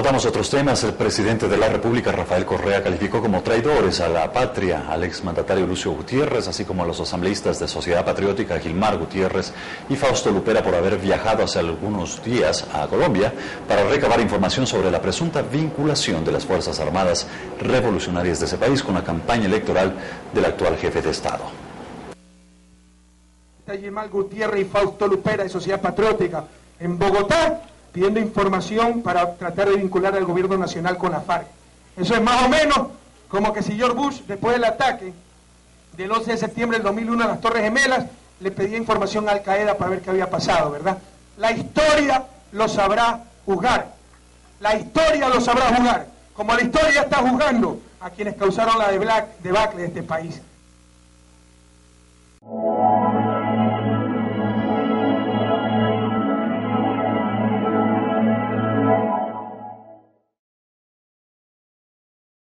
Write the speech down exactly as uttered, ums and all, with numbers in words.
Abordamos otros temas. El presidente de la República, Rafael Correa, calificó como traidores a la patria al exmandatario Lucio Gutiérrez, así como a los asambleístas de Sociedad Patriótica Gilmar Gutiérrez y Fausto Lupera por haber viajado hace algunos días a Colombia para recabar información sobre la presunta vinculación de las Fuerzas Armadas revolucionarias de ese país con la campaña electoral del actual jefe de Estado. Gilmar Gutiérrez y Fausto Lupera de Sociedad Patriótica en Bogotá, pidiendo información para tratar de vincular al gobierno nacional con la FARC. Eso es más o menos como que si George Bush, después del ataque del once de septiembre del dos mil uno a las Torres Gemelas, le pedía información a Al Qaeda para ver qué había pasado, ¿verdad? La historia lo sabrá juzgar. La historia lo sabrá juzgar. Como la historia está juzgando a quienes causaron la debacle de este país.